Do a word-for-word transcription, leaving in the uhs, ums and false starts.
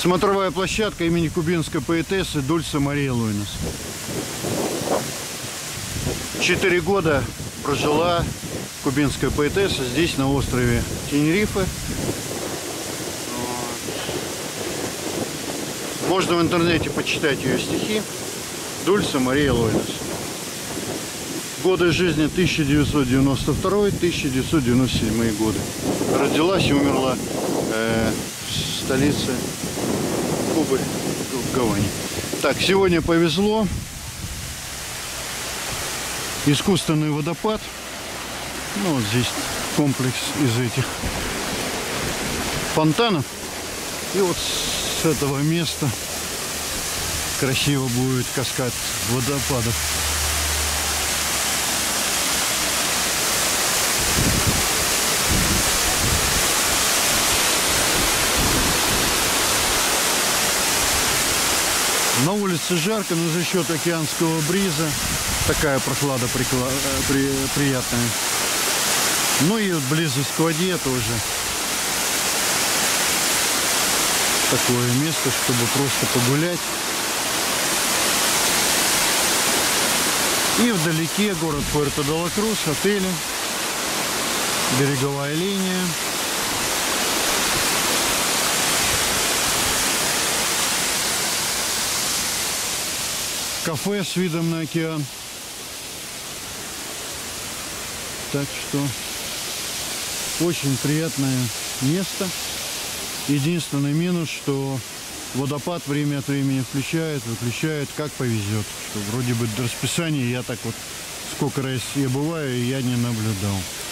Смотровая площадка имени кубинской поэтессы Дульсе Марии Лойнес. Четыре года прожила кубинская поэтесса здесь, на острове Тенерифе. Можно в интернете почитать ее стихи. Дульсе Мария Лойнес. Годы жизни тысяча девятьсот девяносто второй — тысяча девятьсот девяносто седьмой годы. Родилась и умерла э, в столице Кубы, в Гаване. Так, сегодня повезло. Искусственный водопад. Ну, вот здесь комплекс из этих фонтанов. И вот с этого места красиво будет каскад водопадов. На улице жарко, но за счет океанского бриза такая прохлада прикла... при... приятная. Ну и вот близость к воде тоже такое место, чтобы просто погулять. И вдалеке город Пуэрто-де-ла-Крус, отели, береговая линия. Кафе с видом на океан. Так что очень приятное место. Единственный минус, что водопад время от времени включает, выключает, как повезет. Что вроде бы до расписания я так вот, сколько раз я бываю, я не наблюдал.